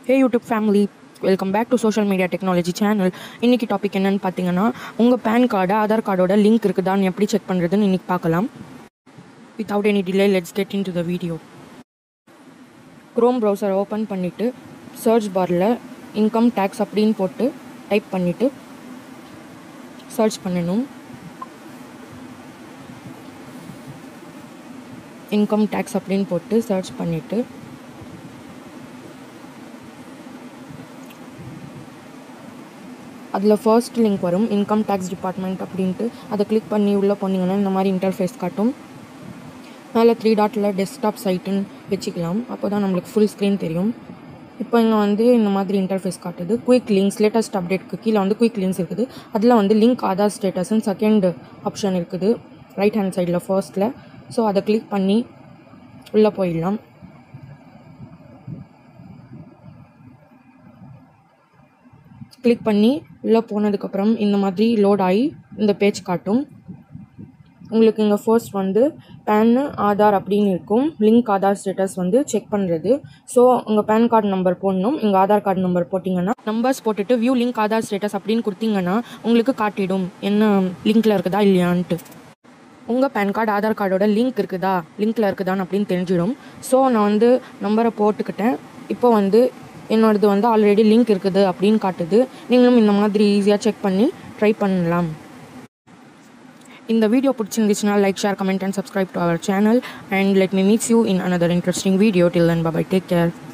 Hey YouTube family, welcome back to social media technology channel. இன்னைக்கு topic என்னன்னு பார்த்தீங்கன்னா உங்கள் பேன் கார்டு ஆதார் கார்டோட லிங்க் இருக்குதான்னு எப்படி செக் பண்ணுறதுன்னு இன்னைக்கு பார்க்கலாம். Without any delay, let's get into the video. Chrome browser open பண்ணிவிட்டு சர்ச் பாரில் இன்கம் டேக்ஸ் அப்படின்னு போட்டு டைப் பண்ணிவிட்டு சர்ச் பண்ணணும். இன்கம் டேக்ஸ் அப்படின்னு போட்டு சர்ச் பண்ணிவிட்டு அதில் ஃபர்ஸ்ட் லிங்க் வரும் இன்கம் டேக்ஸ் டிபார்ட்மெண்ட் அப்படின்ட்டு. அதை கிளிக் பண்ணி உள்ளே போனீங்கன்னா இந்த மாதிரி இன்டர்ஃபேஸ் காட்டும். மேலே 3 டாட்டில் டெஸ்க்டாப் சைட்டுன்னு வச்சுக்கலாம். அப்போ தான் நம்மளுக்கு ஃபுல் ஸ்க்ரீன் தெரியும். இப்போ இங்கே இந்த மாதிரி இன்டர்ஃபேஸ் காட்டுது. குயிக் லிங்க்ஸ் லேட்டஸ்ட் அப்டேட்க்கு கீழே குயிக் லிங்க்ஸ் இருக்குது. அதில் லிங்க் ஆதார் ஸ்டேட்டஸ்ன்னு செகண்ட் ஆப்ஷன் இருக்குது ரைட் ஹேண்ட் சைடில் ஃபர்ஸ்ட்டில். ஸோ அதை கிளிக் பண்ணி உள்ளே போயிடலாம். கிளிக் பண்ணி உள்ளே போனதுக்கப்புறம் இந்த மாதிரி லோட் ஆகி இந்த பேஜ் காட்டும். உங்களுக்கு இங்கே ஃபர்ஸ்ட் பேன் ஆதார் அப்படின்னு இருக்கும். லிங்க் ஆதார் ஸ்டேட்டஸ் செக் பண்ணுறது. ஸோ உங்கள் பேன் கார்டு நம்பர் போடணும். இங்கே ஆதார் கார்டு நம்பர் போட்டிங்கன்னா நம்பர்ஸ் போட்டுட்டு வியூ லிங்க் ஆதார் ஸ்டேட்டஸ் அப்படின்னு கொடுத்தீங்கன்னா உங்களுக்கு காட்டிடும் என்ன லிங்க்கில் இருக்குதா இல்லையான்ட்டு. உங்கள் பேன் கார்டு ஆதார் கார்டோட லிங்க்கில் இருக்குதான்னு அப்படின்னு தெரிஞ்சிடும். ஸோ நான் நம்பரை போட்டுக்கிட்டேன். இப்போ என்னோடது ஆல்ரெடி லிங்க் இருக்குது அப்படின்னு காட்டுது. நீங்களும் இந்த மாதிரி ஈஸியாக செக் பண்ணி ட்ரை பண்ணலாம். இந்த வீடியோ பிடிச்சிருந்துச்சுன்னா like, share, comment and subscribe to our channel and let me meet you in another interesting video. Till then, bye bye, take care.